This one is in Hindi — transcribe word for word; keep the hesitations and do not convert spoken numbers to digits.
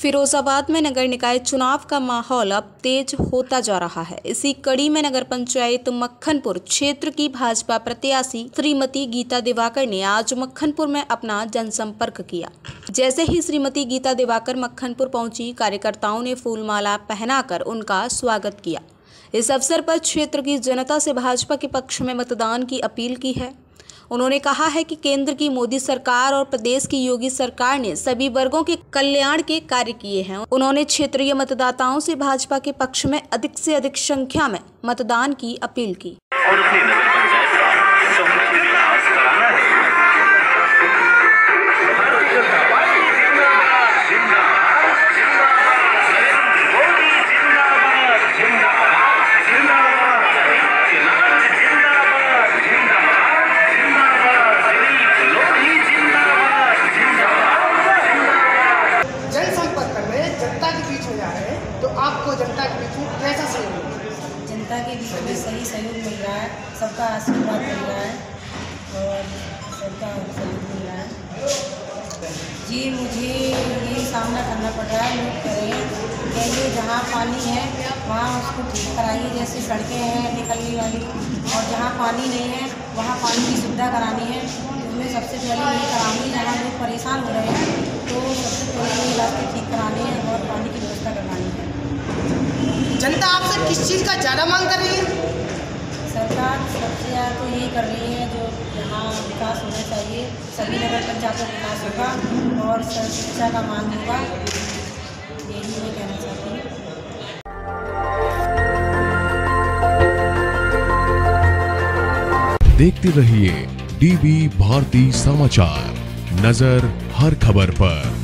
फिरोजाबाद में नगर निकाय चुनाव का माहौल अब तेज होता जा रहा है। इसी कड़ी में नगर पंचायत मक्खनपुर क्षेत्र की भाजपा प्रत्याशी श्रीमती गीता दिवाकर ने आज मक्खनपुर में अपना जनसंपर्क किया। जैसे ही श्रीमती गीता दिवाकर मक्खनपुर पहुंची, कार्यकर्ताओं ने फूलमाला पहनाकर उनका स्वागत किया। इस अवसर पर क्षेत्र की जनता से भाजपा के पक्ष में मतदान की अपील की है। उन्होंने कहा है कि केंद्र की मोदी सरकार और प्रदेश की योगी सरकार ने सभी वर्गों के कल्याण के कार्य किए हैं। उन्होंने क्षेत्रीय मतदाताओं से भाजपा के पक्ष में अधिक से अधिक संख्या में मतदान की अपील की। और अपनी नगर पंचायत का चौमुखी विकास कराना है। तो आपको जनता के बीच में कैसा सहयोग मिल रहा है? जनता के बीच में सही सहयोग मिल रहा है, सबका आशीर्वाद मिल रहा है और सबका सहयोग मिल रहा है। जी मुझे यही सामना करना पड़ रहा है। लोग करें कहिए जहाँ पानी है वहाँ उसको ठीक कराइए, जैसे सड़कें हैं निकलने वाली, और जहाँ पानी नहीं है वहाँ पानी की सुविधा करानी है। उसमें सबसे पहले ये करानी, जहाँ लोग परेशान हो रहे हैं तो सबसे पहले ये रास्ते ठीक कराने हैं और पानी की व्यवस्था करवानी है। जनता आपसे किस चीज़ का ज़्यादा मांग कर रही है? सरकार सबसे ज़्यादा तो यही कर रही है जो यहाँ विकास होना चाहिए, सभी नगर पंचायत का विकास होगा और शिक्षा का मान होगा, यही मैं कहना चाहती हूँ। देखते रहिए डीबी भारती समाचार, नजर हर खबर पर।